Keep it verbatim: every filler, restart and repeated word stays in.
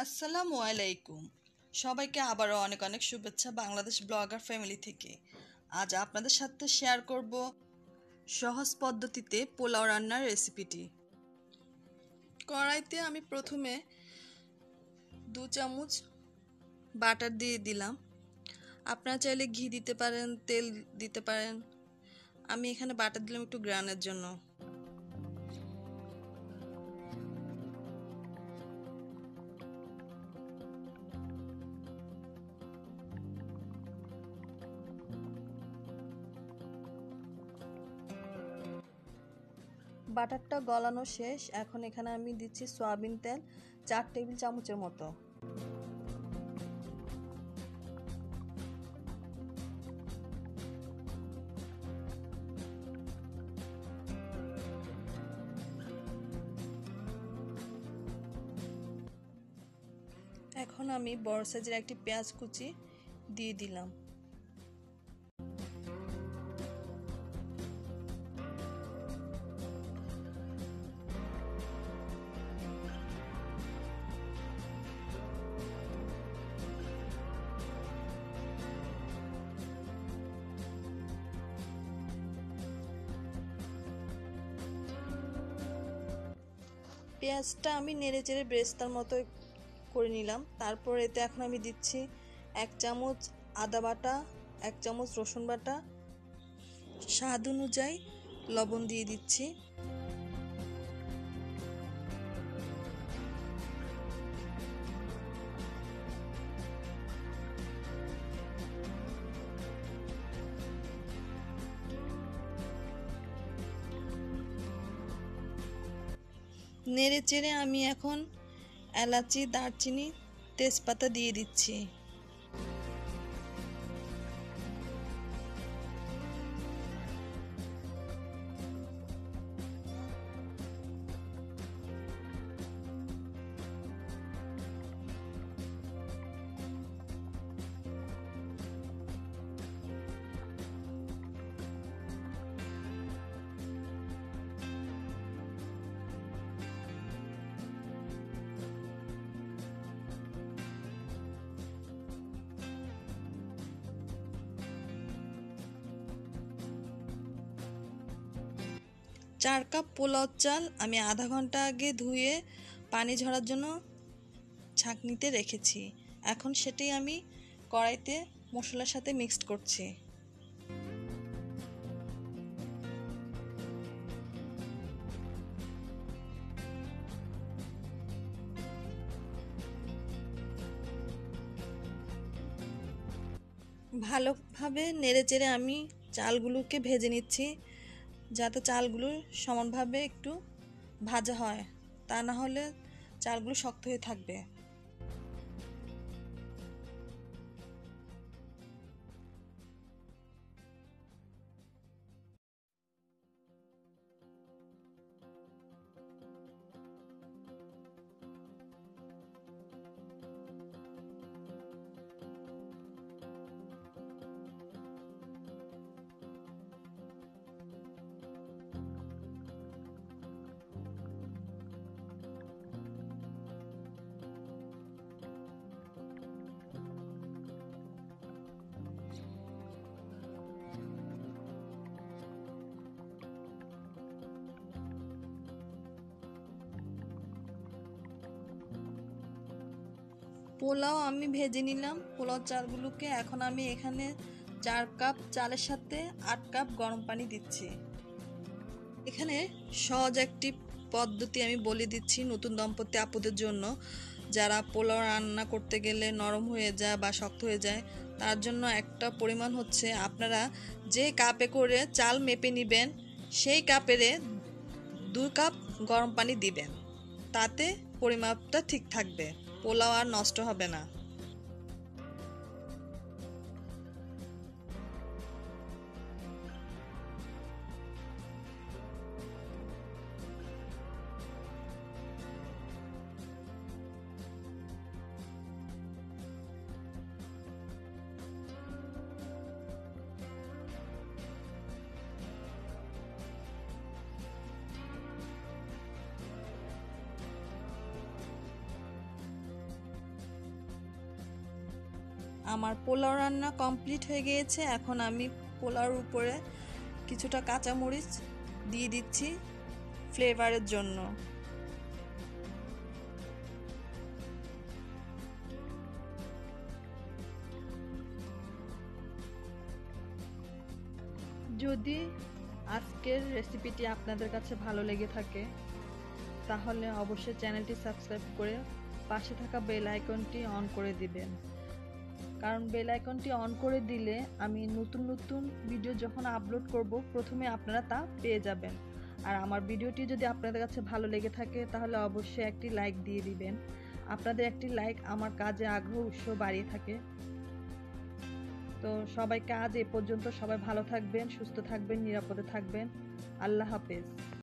আসসালামু আলাইকুম। সবাইকে আবারও অনেক অনেক শুভেচ্ছা বাংলাদেশ ব্লগার ফ্যামিলি থেকে। আজ আপনাদের সাথে শেয়ার করব সহজ পদ্ধতিতে পোলাও রান্নার রেসিপিটি। কড়াইতে আমি প্রথমে দু চামচ বাটার দিয়ে দিলাম। আপনারা চাইলে ঘি দিতে পারেন, তেল দিতে পারেন। আমি এখানে বাটার দিলাম একটু গ্রানের জন্য। বাটারটা গলানো শেষ। এখন এখানে আমি দিচ্ছি সয়াবিন তেল চার টেবিল চামচের মতো। এখন আমি বড় সাইজের একটি পেঁয়াজ কুচি দিয়ে দিলাম। পেঁয়াজটা আমি নেড়ে চেড়ে ব্রেস্তার মতো করে নিলাম। তারপর এতে এখন আমি দিচ্ছি এক চামচ আদা বাটা, এক চামচ রসুন বাটা, স্বাদ অনুযায়ী লবণ দিয়ে দিচ্ছি। নেড়ে চেড়ে আমি এখন এলাচি, দারচিনি, তেজপাতা দিয়ে দিচ্ছি। চার কাপ পোলাও চাল আমি আধা ঘন্টা আগে ধুয়ে পানি ঝরার জন্য ছাঁকনিতে রেখেছি। এখন সেটাই আমি কড়াইতে মশলার সাথে মিক্সড করছি। ভালোভাবে নেড়েচেড়ে আমি চালগুলোকে ভেজে নিচ্ছি, যাতে চালগুলো সমানভাবে একটু ভাজা হয়, তা না হলে চালগুলো শক্ত হয়ে থাকবে। পোলাও আমি ভেজে নিলাম পোলাও চালগুলোকে। এখন আমি এখানে চার কাপ চালের সাথে আট কাপ গরম পানি দিচ্ছি। এখানে সহজ একটি পদ্ধতি আমি বলে দিচ্ছি নতুন দম্পতি আপুদের জন্য, যারা পোলাও রান্না করতে গেলে নরম হয়ে যায় বা শক্ত হয়ে যায়। তার জন্য একটা পরিমাণ হচ্ছে, আপনারা যে কাপে করে চাল মেপে নেবেন সেই কাপেরে দুই কাপ গরম পানি দিবেন। তাতে পরিমাপটা ঠিক থাকবে, পোলাও আর নষ্ট হবে না। আমার পোলাও রান্না কমপ্লিট হয়ে গিয়েছে। এখন আমি পোলাওর উপরে কিছুটা কাঁচামরিচ দিয়ে দিচ্ছি ফ্লেভারের জন্য। যদি আজকের রেসিপিটি আপনাদের কাছে ভালো লেগে থাকে তাহলে অবশ্যই চ্যানেলটি সাবস্ক্রাইব করে পাশে থাকা বেল আইকনটি অন করে দিবেন, কারণ বেল আইকনটি অন করে দিলে আমি নতুন নতুন ভিডিও যখন আপলোড করব প্রথমে আপনারা তা পেয়ে যাবেন। আর আমার ভিডিওটি যদি আপনাদের কাছে ভালো লেগে থাকে তাহলে অবশ্যই একটি লাইক দিয়ে দিবেন। আপনাদের একটি লাইক আমার কাজে আগ্রহ উৎসাহ বাড়িয়ে থাকে। তো সবাইকে আজ এ পর্যন্ত, সবাই ভালো থাকবেন, সুস্থ থাকবেন, নিরাপদে থাকবেন। আল্লাহ হাফেজ।